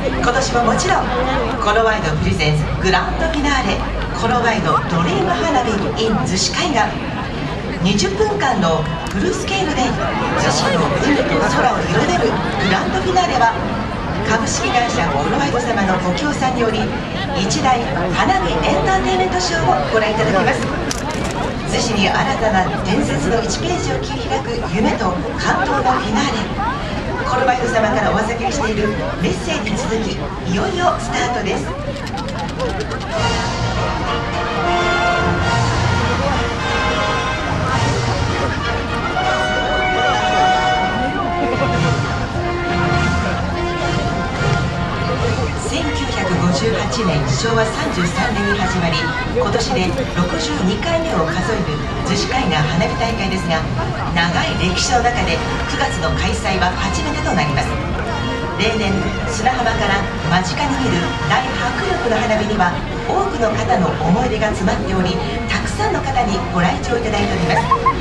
今年ももちろんコロワイドプレゼンツグランドフィナーレコロワイドドリーム花火 in 逗子海岸、20分間のフルスケールで逗子の海と空を彩るグランドフィナーレは、株式会社コロワイド様のご協賛により一大花火エンターテインメントショーをご覧いただきます。逗子に新たな伝説の1ページを切り開く夢と感動のフィナーレ、コロワイド様からお預けしているメッセージに続き、いよいよスタートです。1958年昭和33年に始まり、今年で62回目を数える逗子海岸花火大会ですが、長い歴史の中で9月の開催は初めてとなります。例年砂浜から間近に見る大迫力の花火には多くの方の思い出が詰まっており、たくさんの方にご来場いただいております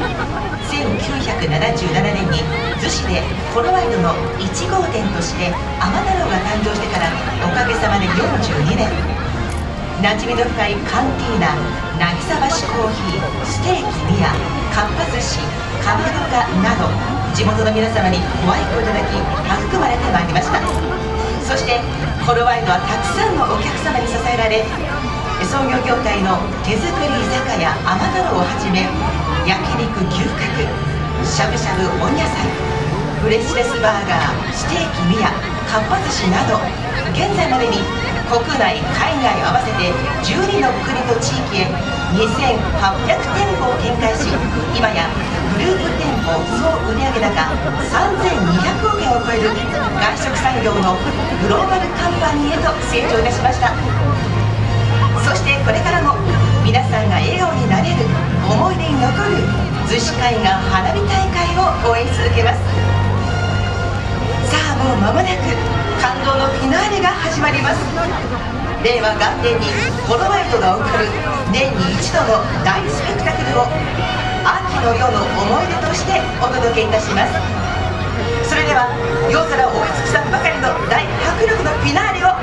。1977年に逗子でコロワイドの1号店として天太郎が誕生してからおかげさまで42年、馴染みの深いカンティーナ、渚橋コーヒー、ステーキ宮、かっぱ寿司、かまどかなど地元の皆様にご愛顧いただき育まれてまいりました。そしてコロワイドはたくさんのお客様に支えられ、創業業態の手作り居酒屋天太郎をはじめ、焼肉牛角、しゃぶしゃぶ温野菜、フレッシュレスバーガー、ステーキ宮、かっぱ寿司など、現在までに国内海外合わせて12の国と地域へ2800店舗を展開し、今やグループ店舗総売上高3200億円を超える外食産業のグローバルカンパニーへと成長いたしました。そしてこれからも皆さんが笑顔になれる、思い出に残る逗子海岸花火大会を応援し続けます。さあもう間もなく感動のフィナーレが始まります。令和元年にコロワイドが送る年に一度の大スペクタクルを秋の夜の思い出としてお届けいたします。それでは夜空を覆い尽くさんばかりの大迫力のフィナーレを